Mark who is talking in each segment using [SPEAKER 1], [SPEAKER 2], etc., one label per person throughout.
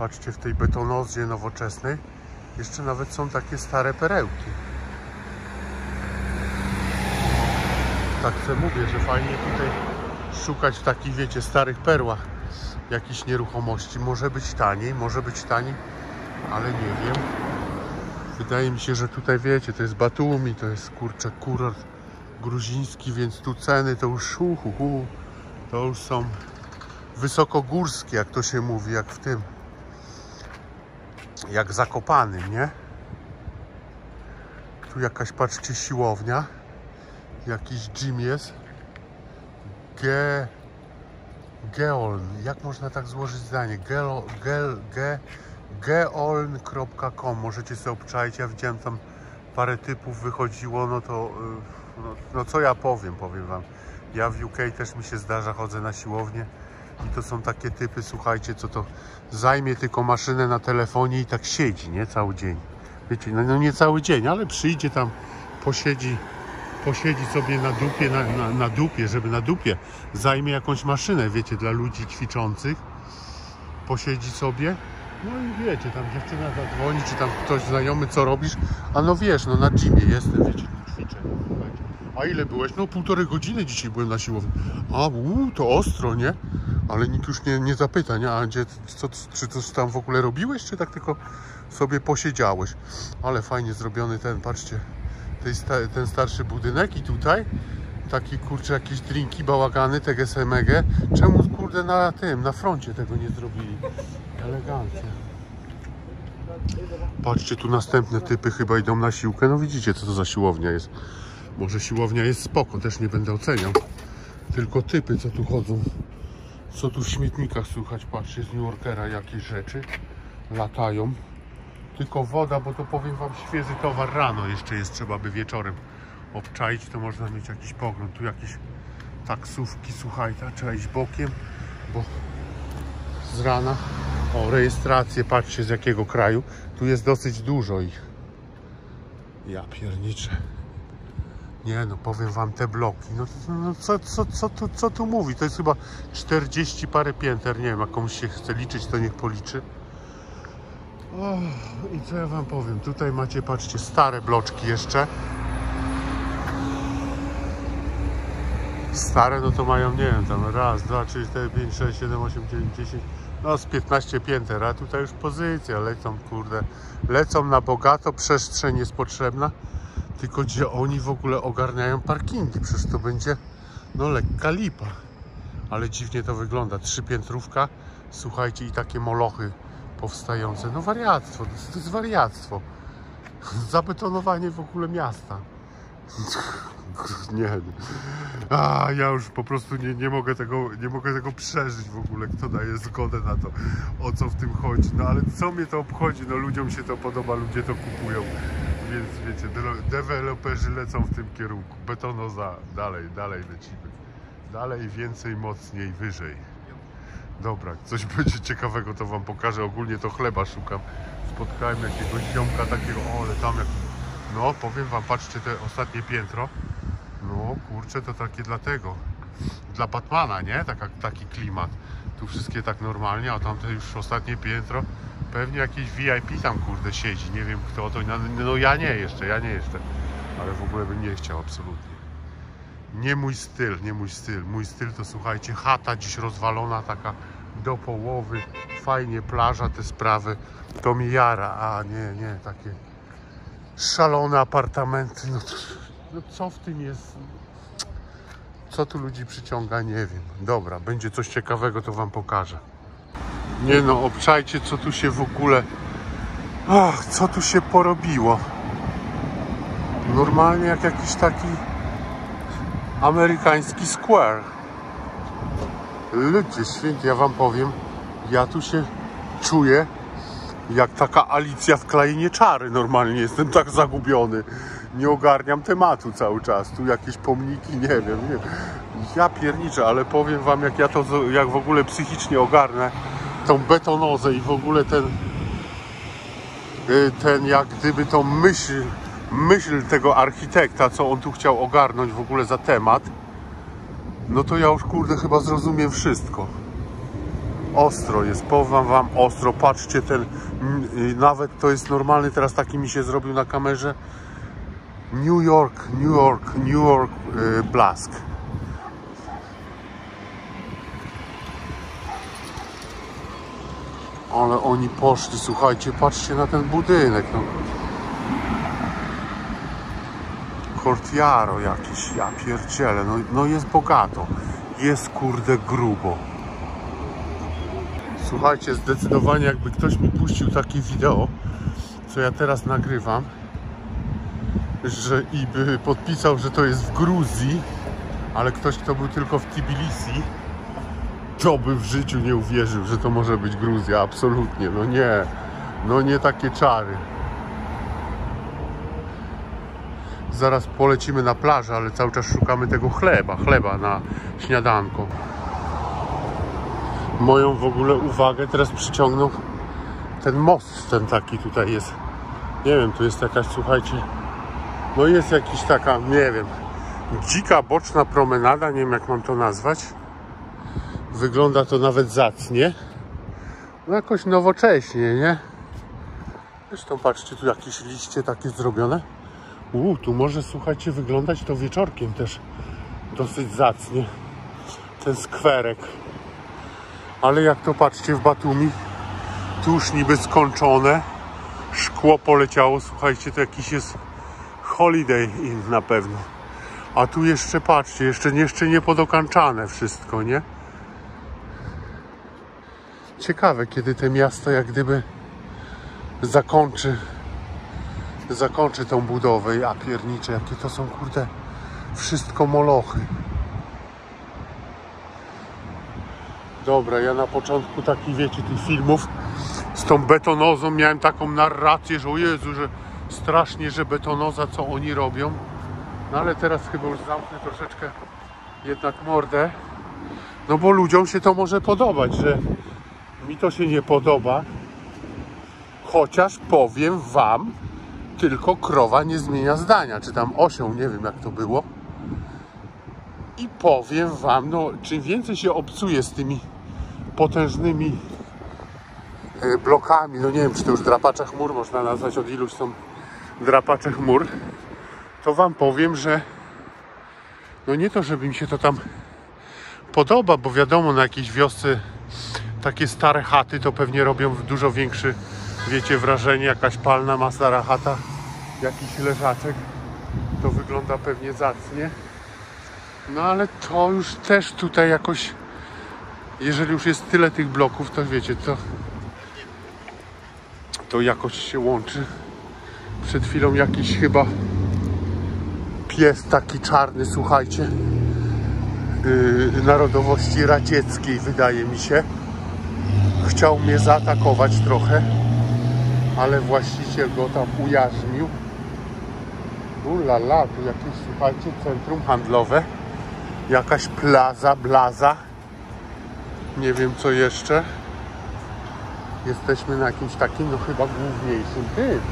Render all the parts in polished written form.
[SPEAKER 1] Patrzcie, w tej betonozie nowoczesnej jeszcze nawet są takie stare perełki. Tak co mówię, że fajnie tutaj szukać w takich, wiecie, starych perłach jakichś nieruchomości. Może być taniej, ale nie wiem. Wydaje mi się, że tutaj, wiecie, to jest Batumi, to jest, kurczę, kurort gruziński, więc tu ceny to już to już są wysokogórskie, jak to się mówi, jak w tym, jak Zakopanym, nie? Tu jakaś, patrzcie, siłownia, jakiś gym jest. Geoln, jak można tak złożyć zdanie? Geoln.com, możecie sobie obczaić. Ja widziałem tam parę typów wychodziło, no to no co ja powiem wam. Ja w UK też mi się zdarza, chodzę na siłownię i to są takie typy, słuchajcie, co to zajmie tylko maszynę na telefonie i tak siedzi, nie? Cały dzień. Wiecie, no nie cały dzień, ale przyjdzie tam, posiedzi sobie na dupie, żeby na dupie zajmie jakąś maszynę, wiecie, dla ludzi ćwiczących. Posiedzi sobie, no i wiecie, tam dziewczyna zadzwoni, czy tam ktoś znajomy, co robisz? A no wiesz, no na gymie jestem, wiecie, ćwiczę. A ile byłeś? No 1,5 godziny dzisiaj byłem na siłowni. A, to ostro, nie? Ale nikt już nie zapyta, nie? A gdzie, czy coś tam w ogóle robiłeś, czy tak tylko sobie posiedziałeś? Ale fajnie zrobiony ten, patrzcie, ten starszy budynek i tutaj taki, kurczę, jakieś drinki, bałagany, tegesemege. Czemu, kurde, na froncie tego nie zrobili? Elegancja. Patrzcie, tu następne typy chyba idą na siłkę. No widzicie, co to za siłownia jest. Może siłownia jest spoko, też nie będę oceniał. Tylko typy, co tu chodzą. Co tu w śmietnikach słychać, patrzcie, z New Yorkera jakieś rzeczy latają. Tylko woda, bo to powiem wam, świeży towar rano jeszcze jest, trzeba by wieczorem obczaić, to można mieć jakiś pogląd. Tu jakieś taksówki, słuchajcie, trzeba iść bokiem, bo z rana, o, rejestrację, patrzcie z jakiego kraju, tu jest dosyć dużo ich. Ja pierniczę. Nie no, powiem wam, te bloki, no co tu mówi, to jest chyba 40 parę pięter, nie wiem, jak komuś się chce liczyć, to niech policzy. O, i co ja wam powiem, tutaj macie, patrzcie, stare bloczki jeszcze. Stare, no to mają, nie wiem, tam raz, 2, 3, 4, 5, 6, 7, 8, 9, 10, no z 15 pięter, a tutaj już pozycja, lecą, kurde, lecą na bogato, przestrzeń jest potrzebna, tylko gdzie oni w ogóle ogarniają parkingi, przecież to będzie, no, lekka lipa, ale dziwnie to wygląda, 3-piętrówka, słuchajcie, i takie molochy powstające, no wariactwo, to jest wariactwo, zabetonowanie w ogóle miasta. Nie. A ja już po prostu nie mogę tego przeżyć w ogóle, kto daje zgodę na to, o co w tym chodzi. No ale co mnie to obchodzi? No ludziom się to podoba, ludzie to kupują. Więc wiecie, deweloperzy lecą w tym kierunku. Betonoza, dalej lecimy. Dalej, więcej, mocniej, wyżej. Dobra, coś będzie ciekawego, to wam pokażę. Ogólnie to chleba szukam. Spotkałem jakiegoś ziomka takiego, ale tam jak... No, powiem wam, patrzcie, te ostatnie piętro. No, kurczę, to takie dlatego. Dla Batmana, nie? Taki klimat. Tu wszystkie tak normalnie, a tamte już ostatnie piętro. Pewnie jakiś VIP tam, kurde, siedzi. Nie wiem kto to. No ja nie jeszcze. Ale w ogóle bym nie chciał, absolutnie. Nie mój styl. Mój styl to, słuchajcie, chata dziś rozwalona, taka do połowy. Fajnie, plaża, te sprawy. To mi jara. A nie, takie szalone apartamenty. No co w tym jest? Co tu ludzi przyciąga? Nie wiem. Dobra, będzie coś ciekawego, to wam pokażę. Nie no, obczajcie, co tu się w ogóle... Ach, co tu się porobiło. Normalnie jak jakiś taki amerykański square. Ludzie święci, ja wam powiem, ja tu się czuję jak taka Alicja w Krainie Czary. Normalnie jestem tak zagubiony. Nie ogarniam tematu cały czas. Tu jakieś pomniki, nie wiem. Ja pierniczę, ale powiem wam, jak w ogóle psychicznie ogarnę tą betonozę i w ogóle ten jak gdyby tą myśl tego architekta, co on tu chciał ogarnąć w ogóle za temat, no to ja już, kurde, chyba zrozumiem wszystko. Ostro jest, powiem wam, ostro. Patrzcie, ten nawet to jest normalny, teraz taki mi się zrobił na kamerze. New York blask. Ale oni poszli, słuchajcie, patrzcie na ten budynek. No. Courtyard jakiś, ja pierdzielę, no jest bogato. Jest kurde grubo. Słuchajcie, zdecydowanie jakby ktoś mi puścił takie wideo, co ja teraz nagrywam, i by podpisał, że to jest w Gruzji, ale ktoś, kto był tylko w Tbilisi, to by w życiu nie uwierzył, że to może być Gruzja. Absolutnie, no nie takie czary. Zaraz polecimy na plażę, ale cały czas szukamy tego chleba na śniadanko. Moją w ogóle uwagę teraz przyciągnął ten most, ten taki tutaj jest. Nie wiem, tu jest jakaś, słuchajcie, no jest jakiś taka, nie wiem, dzika boczna promenada, nie wiem jak mam to nazwać. Wygląda to nawet zacnie. No jakoś nowocześnie, nie? Zresztą patrzcie, tu jakieś liście takie zrobione. Tu może, słuchajcie, wyglądać to wieczorkiem też dosyć zacnie. Ten skwerek. Ale jak to patrzcie w Batumi, tu już niby skończone. Szkło poleciało, słuchajcie, to jakiś jest Holiday Inn na pewno. A tu jeszcze, patrzcie, jeszcze nie podokańczane wszystko, nie? Ciekawe, kiedy to miasto jak gdyby zakończy tą budowę. Ja pierniczę, jakie to są, kurde, wszystko molochy. Dobra, ja na początku takich, wiecie, tych filmów z tą betonozą miałem taką narrację, że o Jezu, że strasznie, że betonoza, co oni robią. No ale teraz chyba już zamknę troszeczkę jednak mordę. No bo ludziom się to może podobać, że mi to się nie podoba. Chociaż powiem wam, tylko krowa nie zmienia zdania. Czy tam osioł, nie wiem jak to było. I powiem wam, no czym więcej się obcuje z tymi potężnymi blokami, no nie wiem, czy to już drapacze chmur można nazwać, od iluś są drapacze chmur, to wam powiem, że no nie to, żeby mi się to tam podoba, bo wiadomo, na jakiejś wiosce takie stare chaty to pewnie robią dużo większe, wiecie, wrażenie, jakaś palna ma stara chata, jakiś leżaczek, to wygląda pewnie zacnie. No ale to już też tutaj jakoś, jeżeli już jest tyle tych bloków, to wiecie, to jakoś się łączy. Przed chwilą jakiś chyba pies taki czarny, słuchajcie, narodowości radzieckiej, wydaje mi się, chciał mnie zaatakować trochę, ale właściciel go tam ujarzmił. Ulala, tu jakieś, słuchajcie, centrum handlowe, jakaś blaza, nie wiem co jeszcze. Jesteśmy na jakimś takim, no chyba główniejszym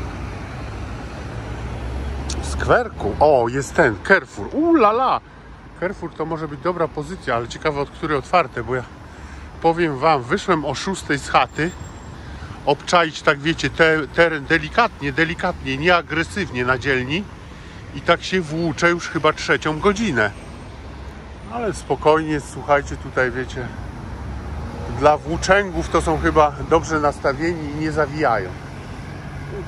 [SPEAKER 1] skwerku. O, jest ten Carrefour. Ulala, Carrefour to może być dobra pozycja, ale ciekawe, od której otwarte, bo ja powiem wam, wyszłem o 6 z chaty, obczaić, tak wiecie, teren delikatnie, nie agresywnie na dzielni i tak się włóczę już chyba 3. godzinę. Ale spokojnie, słuchajcie, tutaj wiecie, dla włóczęgów to są chyba dobrze nastawieni i nie zawijają. Więc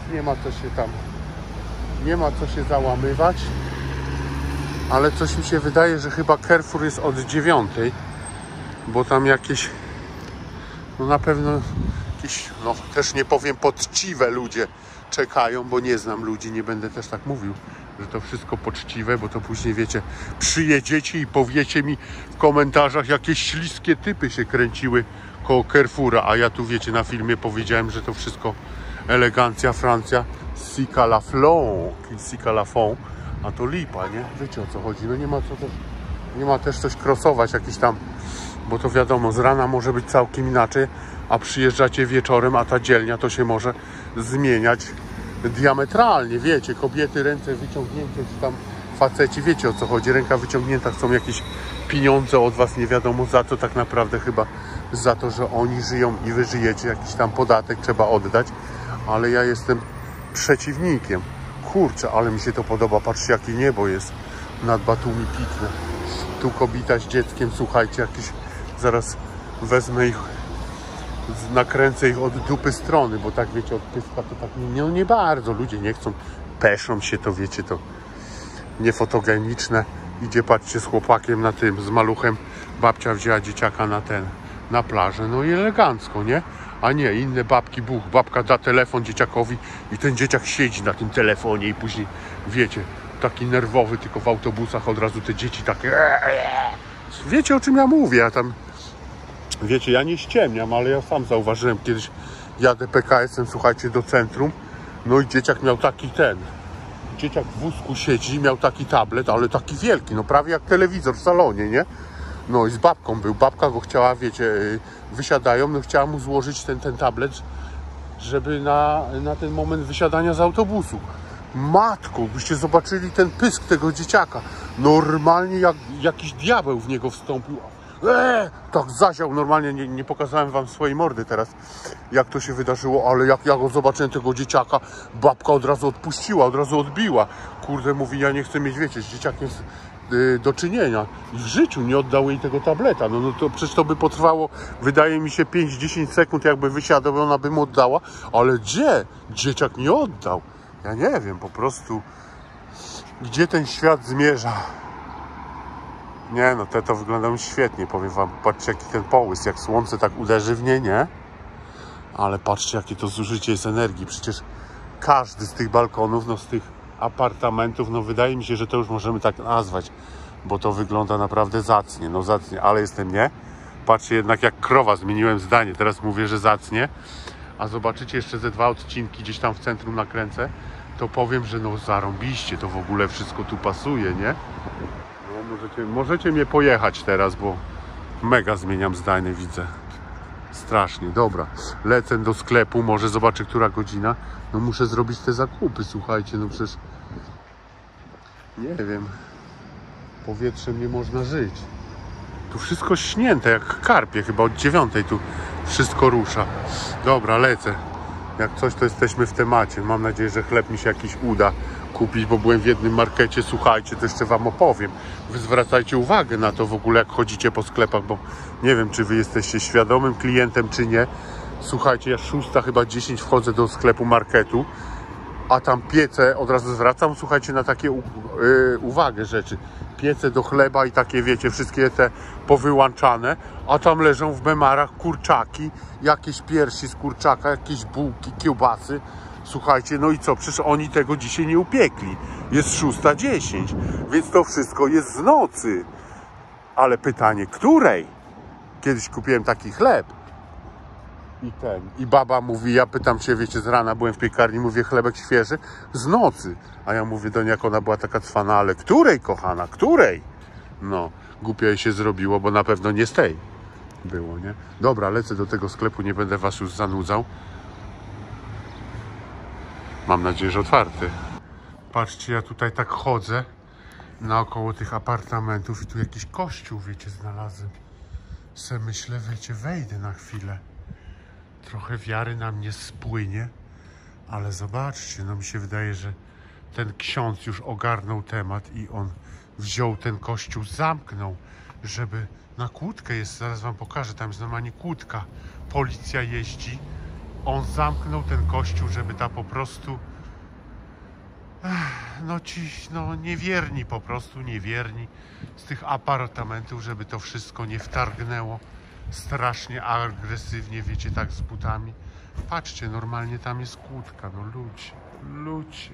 [SPEAKER 1] nie ma co się załamywać. Ale coś mi się wydaje, że chyba Carrefour jest od 9, bo tam jakieś, no na pewno jakieś, no też nie powiem poczciwe ludzie czekają, bo nie znam ludzi, nie będę też tak mówił, że to wszystko poczciwe, bo to później, wiecie, przyjedziecie i powiecie mi w komentarzach, jakieś śliskie typy się kręciły koło Carrefoura, a ja tu, wiecie, na filmie powiedziałem, że to wszystko elegancja, Francja, Sika la Fon, a to lipa, nie? Wiecie, o co chodzi, no nie ma też coś krosować jakiś tam, bo to wiadomo, z rana może być całkiem inaczej, a przyjeżdżacie wieczorem, a ta dzielnia to się może zmieniać diametralnie, wiecie, kobiety ręce wyciągnięte, czy tam faceci, wiecie o co chodzi, ręka wyciągnięta, chcą jakieś pieniądze od was, nie wiadomo za co, tak naprawdę chyba za to, że oni żyją i wy żyjecie, jakiś tam podatek trzeba oddać, ale ja jestem przeciwnikiem. Kurczę, ale mi się to podoba, patrzcie jakie niebo jest nad Batumi, pikne. Tu kobieta z dzieckiem, słuchajcie, jakieś, zaraz wezmę ich, nakręcę ich od dupy strony, bo tak wiecie, od pyska to tak nie bardzo, ludzie nie chcą, peszą się, to wiecie, to niefotogeniczne. Idzie, patrzcie, z chłopakiem na tym, z maluchem, babcia wzięła dzieciaka na plażę, no i elegancko, nie? A nie, inne babki, babka da telefon dzieciakowi i ten dzieciak siedzi na tym telefonie i później, wiecie, taki nerwowy, tylko w autobusach od razu te dzieci takie... Wiecie, o czym ja mówię, ja tam... Wiecie, ja nie ściemniam, ale ja sam zauważyłem, kiedyś jadę PKS-em, słuchajcie, do centrum, no i dzieciak miał taki dzieciak w wózku siedzi, miał taki tablet, ale taki wielki, no prawie jak telewizor w salonie, nie? No i z babką był, babka go chciała, wiecie, wysiadają, no chciała mu złożyć ten tablet, żeby na ten moment wysiadania z autobusu. Matko, byście zobaczyli ten pysk tego dzieciaka, normalnie jak jakiś diabeł w niego wstąpił. Tak zaział, normalnie nie pokazałem wam swojej mordy teraz, jak to się wydarzyło, ale jak ja go zobaczyłem, tego dzieciaka, babka od razu odpuściła, od razu odbiła. Kurde, mówi, ja nie chcę mieć, wiecie, z dzieciakiem do czynienia. I w życiu nie oddał jej tego tableta. No to przecież to by potrwało, wydaje mi się, 5-10 sekund, jakby wysiadał, ona by mu oddała, ale gdzie? Dzieciak nie oddał. Ja nie wiem, po prostu, gdzie ten świat zmierza. Nie, no to wyglądają świetnie, powiem wam. Patrzcie, jaki ten połysk, jak słońce tak uderzy w nie? Ale patrzcie, jakie to zużycie jest energii. Przecież każdy z tych balkonów, no z tych apartamentów, no wydaje mi się, że to już możemy tak nazwać, bo to wygląda naprawdę zacnie, no zacnie, ale jestem nie. Patrzcie, jednak jak krowa, zmieniłem zdanie, teraz mówię, że zacnie, a zobaczycie jeszcze ze 2 odcinki gdzieś tam w centrum nakręcę, to powiem, że no zarąbiście, to w ogóle wszystko tu pasuje, nie? No, możecie mnie pojechać teraz, bo mega zmieniam zdanie, widzę. Strasznie, dobra. Lecę do sklepu, może zobaczę, która godzina. No muszę zrobić te zakupy, słuchajcie, no przecież... Nie wiem. Powietrzem nie można żyć. Tu wszystko śnięte, jak karpie, chyba od 9 tu wszystko rusza. Dobra, lecę. Jak coś, to jesteśmy w temacie. Mam nadzieję, że chleb mi się jakiś uda kupić, bo byłem w jednym markecie, słuchajcie, to jeszcze wam opowiem. Wy zwracajcie uwagę na to w ogóle, jak chodzicie po sklepach, bo nie wiem, czy wy jesteście świadomym klientem, czy nie. Słuchajcie, ja 6 chyba 10 wchodzę do sklepu marketu, a tam piece, od razu zwracam, słuchajcie, na takie uwagę rzeczy. Piece do chleba i takie, wiecie, wszystkie te powyłączane, a tam leżą w memarach kurczaki, jakieś piersi z kurczaka, jakieś bułki, kiełbasy. Słuchajcie, no i co? Przecież oni tego dzisiaj nie upiekli. Jest 6:10, więc to wszystko jest z nocy. Ale pytanie, której? Kiedyś kupiłem taki chleb. I baba mówi, ja pytam się, wiecie, z rana byłem w piekarni, mówię, chlebek świeży? Z nocy. A ja mówię do niej, jak ona była taka cwana, ale której, kochana, której? No, głupio jej się zrobiło, bo na pewno nie z tej było, nie? Dobra, lecę do tego sklepu, nie będę was już zanudzał. Mam nadzieję, że otwarty. Patrzcie, ja tutaj tak chodzę naokoło tych apartamentów i tu jakiś kościół, wiecie, znalazłem. Se myślę, wiecie, wejdę na chwilę. Trochę wiary na mnie spłynie, ale zobaczcie, no mi się wydaje, że ten ksiądz już ogarnął temat i on wziął ten kościół, zamknął, żeby na kłódkę jest, zaraz wam pokażę, tam jest normalnie kłódka, policja jeździ, on zamknął ten kościół, żeby ta po prostu no ci, no niewierni, po prostu niewierni z tych apartamentów, żeby to wszystko nie wtargnęło strasznie agresywnie, wiecie, tak z butami. Patrzcie, normalnie tam jest kłódka, no ludzie.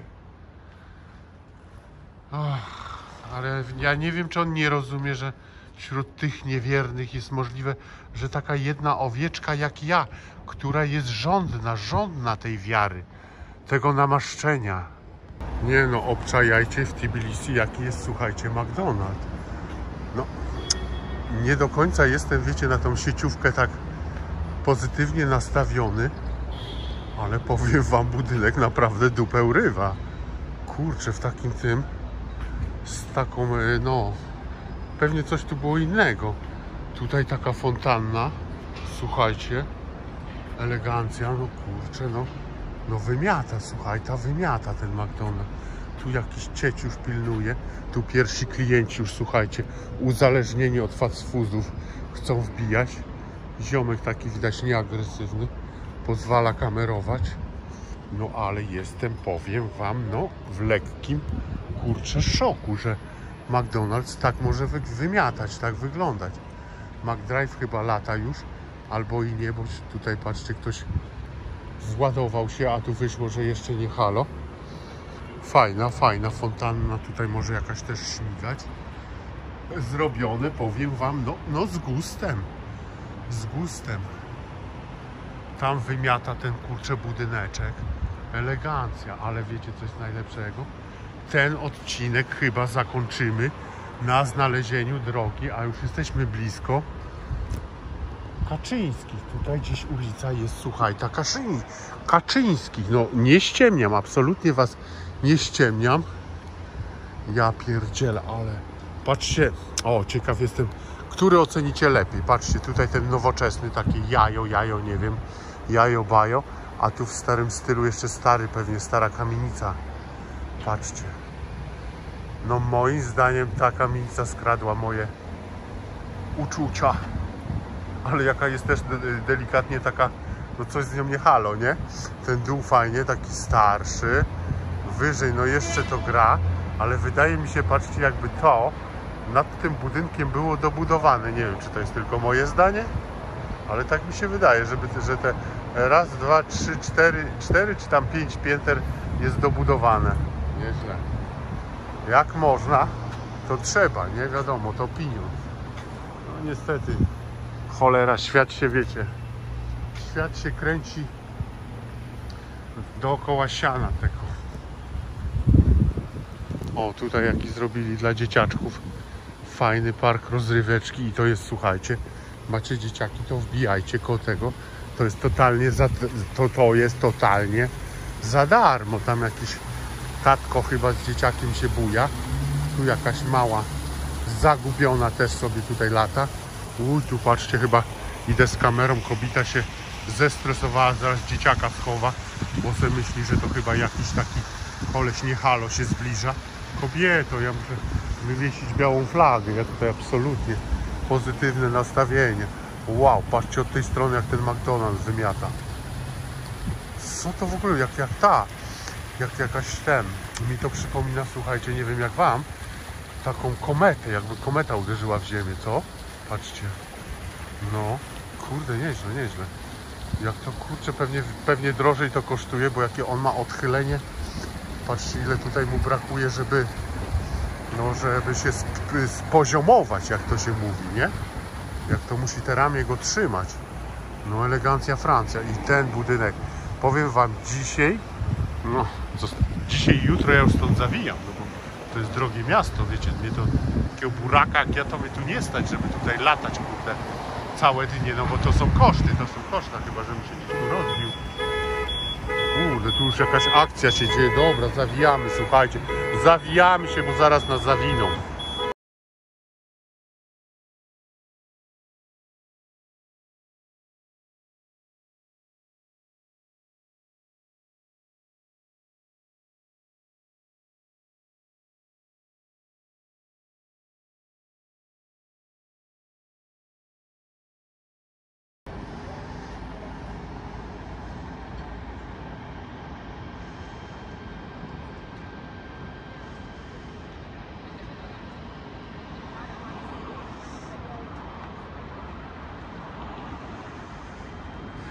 [SPEAKER 1] Ale ja nie wiem, czy on nie rozumie, że wśród tych niewiernych jest możliwe, że taka jedna owieczka jak ja, która jest żądna tej wiary, tego namaszczenia. Nie no, obczajajcie w Tbilisi, jaki jest, słuchajcie, McDonald's. No, nie do końca jestem, wiecie, na tą sieciówkę tak pozytywnie nastawiony, ale powiem wam, budynek naprawdę dupę urywa. Kurczę, w takim tym, z taką, no, pewnie coś tu było innego. Tutaj taka fontanna, Słuchajcie, elegancja, no kurczę, no wymiata, słuchaj, ta wymiata ten McDonald's. Tu jakiś cieć już pilnuje, tu pierwsi klienci już, słuchajcie, uzależnieni od fast foodów chcą wbijać. Ziomek taki widać nieagresywny, pozwala kamerować. No ale jestem, powiem wam, no w lekkim, kurczę, szoku, że McDonald's tak może wymiatać, tak wyglądać. McDrive chyba lata już, albo i nie, bo tutaj patrzcie, ktoś władował się, a tu wyszło, że jeszcze nie halo. Fajna fontanna, tutaj może jakaś też śmigać. Zrobione, powiem wam, no z gustem. Z gustem. Tam wymiata ten, kurczę, budyneczek. Elegancja, ale wiecie co jest najlepszego? Ten odcinek chyba zakończymy na znalezieniu drogi, a już jesteśmy blisko Kaczyńskich. Tutaj gdzieś ulica jest, słuchaj, ta Kaczyńskich. No nie ściemniam, absolutnie was nie ściemniam. Ja pierdzielę, ale patrzcie, o, ciekaw jestem, który ocenicie lepiej. Patrzcie, tutaj ten nowoczesny, taki jajo, nie wiem, bajo, a tu w starym stylu jeszcze stary, pewnie stara kamienica. Patrzcie. No moim zdaniem ta kamienica skradła moje uczucia. Ale jaka jest też delikatnie taka, no coś z nią nie halo, nie? Ten dół fajnie, taki starszy. Wyżej, no jeszcze to gra, ale wydaje mi się, patrzcie, jakby to nad tym budynkiem było dobudowane. Nie wiem, czy to jest tylko moje zdanie, ale tak mi się wydaje, że te raz, dwa, trzy, cztery czy tam 5 pięter jest dobudowane. Nieźle. Jak można, to trzeba, nie wiadomo, to pieniądz. No niestety, cholera, świat się, wiecie, świat się kręci dookoła siana tego. O, tutaj jakiś zrobili dla dzieciaczków fajny park rozryweczki i to jest, słuchajcie, macie dzieciaki, to wbijajcie koło tego. To jest totalnie to jest totalnie za darmo. Tam jakiś tatko chyba z dzieciakiem się buja. Tu jakaś mała zagubiona też sobie tutaj lata. Tu patrzcie, chyba idę z kamerą, kobieta się zestresowała, zaraz dzieciaka schowa, bo sobie myśli, że to chyba jakiś taki koleś nie halo się zbliża. Kobieto, ja muszę wywiesić białą flagę. Ja tutaj absolutnie pozytywne nastawienie. Wow, patrzcie od tej strony, jak ten McDonald's wymiata. Co to w ogóle, jak jakaś mi to przypomina, słuchajcie, nie wiem jak wam, taką kometę, jakby kometa uderzyła w ziemię, co? Patrzcie. No, kurde, nieźle. Jak to, kurczę, pewnie drożej to kosztuje, bo jakie on ma odchylenie. Patrzcie, ile tutaj mu brakuje, żeby się spoziomować, jak to się mówi, nie? Jak to musi te ramię go trzymać. No, elegancja Francja. I ten budynek, powiem wam, dzisiaj i jutro ja już stąd zawijam, no bo to jest drogie miasto, wiecie, mnie to takiego buraka jak ja, to mnie tu nie stać, żeby tutaj latać, kurde, całe dnie, no bo to są koszty, chyba, żebym się gdzieś tu rozbił. Kurde, tu już jakaś akcja się dzieje. Dobra, zawijamy, słuchajcie. Zawijamy się, bo zaraz nas zawiną.